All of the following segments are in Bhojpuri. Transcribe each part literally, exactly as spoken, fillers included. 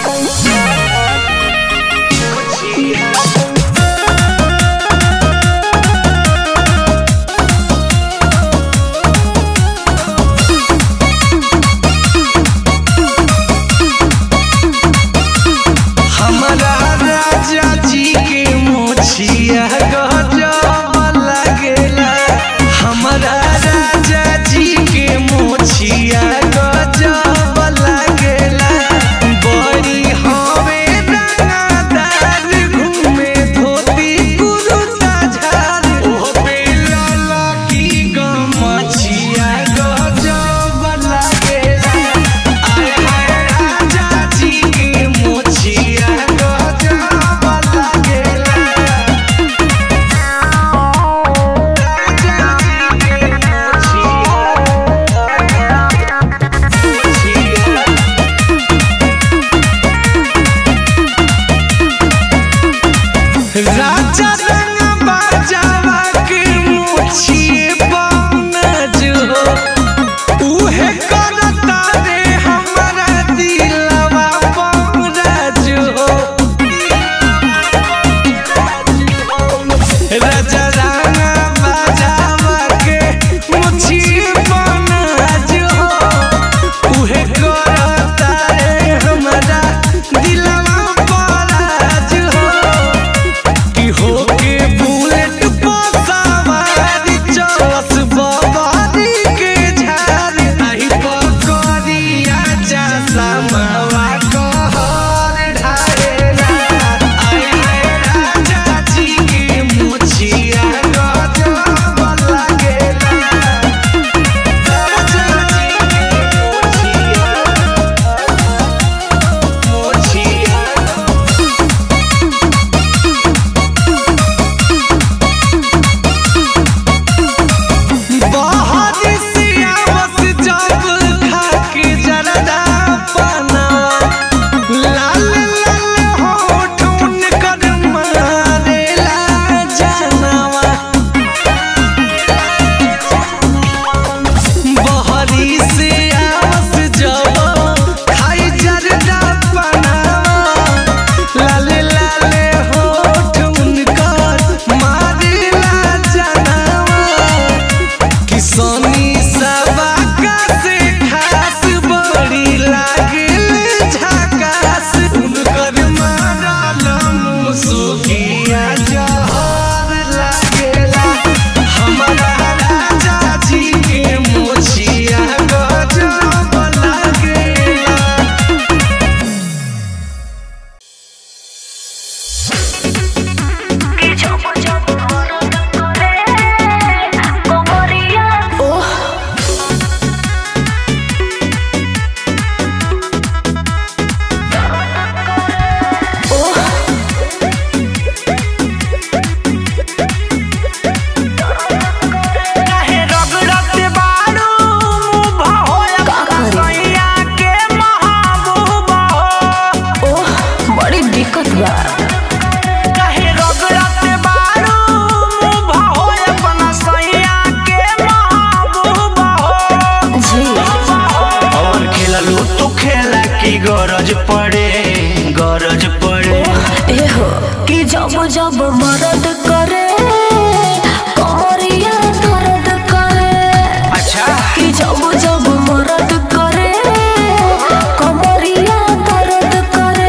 गरज पड़े गरज पड़े ए हो कि जब जब मरद करे कमरिया दर्द करे। अच्छा कि जब जब मरद करे कमरिया दर्द करे।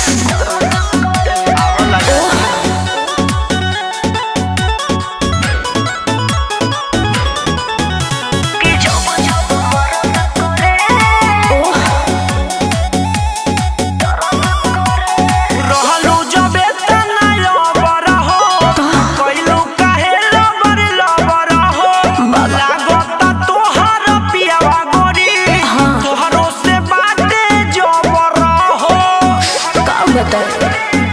कि जब जब मरद करे रहलू जब तना लबर हो कइलू काहे लबर लबर हो लागत तोहर पियावा गोरी तोहरो से बाटे जबर हो का बताए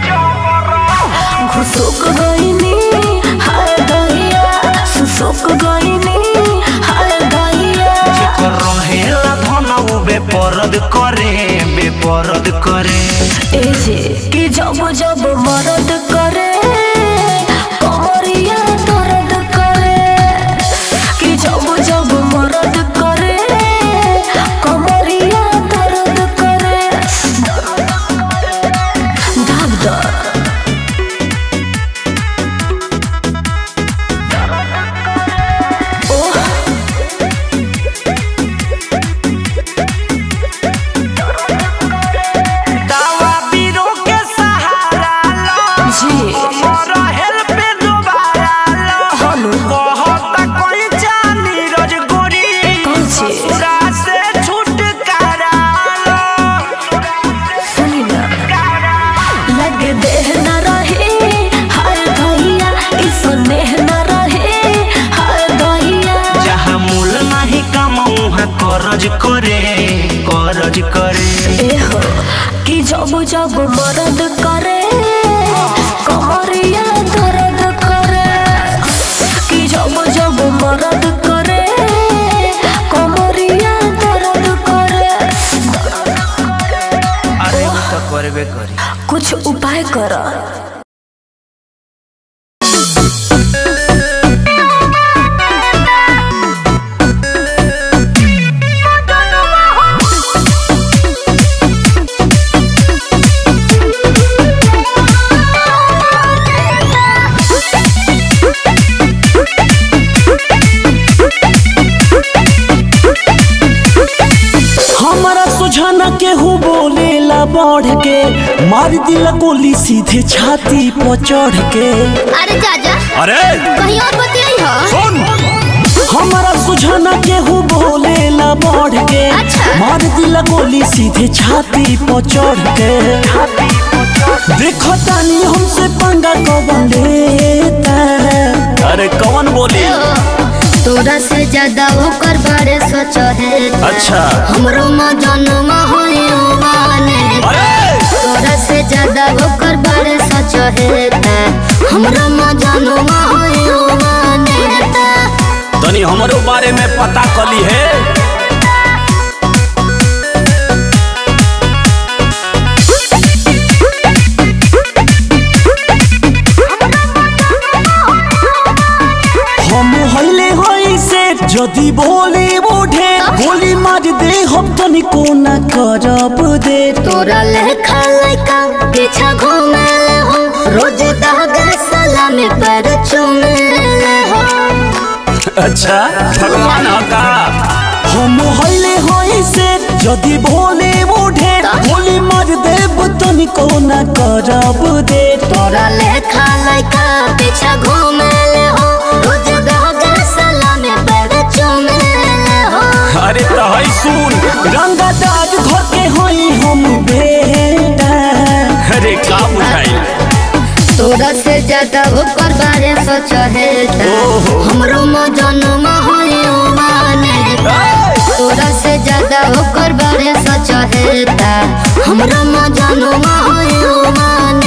घुसुक गईनी हाय दहिया सुसुक गईनी हाय दहिया जेकर रहेला धनऊ बेपरद करे बेपरद करे ए जे कि जब जब मरद करे कमरिया दर्द करे। कि जब जब मरद करे कमरिया दर्द करे। ससुरा से छुटकारा सुनी ना लगे देह न रहे हाय भैया इस नेह न रहे हाय भैया जहाँ मूल नहीं कमाऊँ वहाँ करज करे करज करे ए हो कि जब जब मरद करे कमरिया दर्द करे कि जब जब मरद करे कमरिया दर्द करे अरे वो तो करबे करी कुछ उपाय कर केहू बोलेला बढ़ के मार दिला गोली सीधे छाती पर चढ़ के। अरे चाचा अरे कहीं और बतियाई हो सुन हमारा सुझाना केहू बोलेला बढ़ के अच्छा। मार दिला गोली सीधे छाती पर चढ़ के। देखो तानी हमसे पंगा कौन लेता है। अरे कौन बोले तोरा से ज्यादा होकर बारे सोच है अच्छा हमरो मजनुमा होई माने तोरा से ज्यादा होकर बारे सोच है हमरो मजनुमा होई माने तनी हमरो बारे में पता कली है। हम हल्ले होई से जदी बोली उठे गोली मार दे हम तनी को ना करब दे। तोरा लेखा लइका पीछा घूमे हो रोज दागे सलामी पर चूमे हो। अच्छा भगवान का हम हल्ले होई से जदी बोली उठे गोली मार दे तनी को ना करब दे। तोरा लेखा लइका पीछा घूमे हो रोज दागे सलामी पर चूमे हो। अरे तो है सुन रंगदार घर के होई हम बेटा। अरे का बुझाई तोरा से ज्यादा होकर बारे सोच है हमरो मजनुमा होई माने तोरा से ज्यादा होकर बारे सोच है हमरो मजनुमा होई माने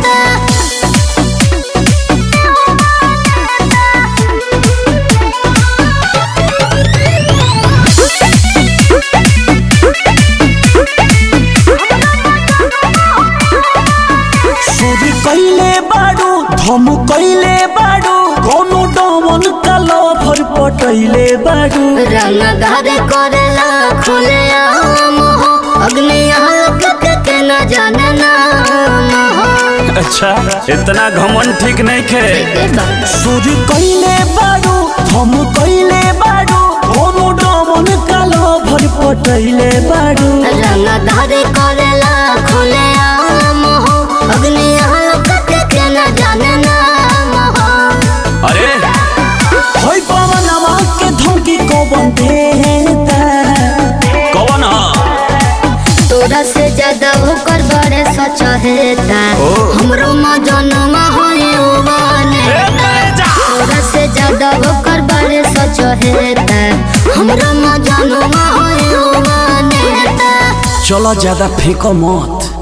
कैले बाड़ू हम कैले बाड़ू कोनो डमन कालो भर पटैले बाड़ू। रंगदार करेला खुले आम हो अग्नि हल्क के न जाने नाम हो। अच्छा इतना घमन ठीक नहीं खे सुर कैले बाड़ू हम कैले बाड़ू कोनो डमन कालो भर पटैले बाड़ू। रंगदार करेला खुले आम हो अग्नि हल्क के न जाने नाम हो। अरे होई पवनवा के धमकी कौन देता कौन तोरा से ज्यादा होकर बड़े सच हेता हमरो मजनुमा होई माने तोरा से ज्यादा होकर बड़े सच हेता हमरो मजनुमा होई माने। चलो ज्यादा फेंको मत।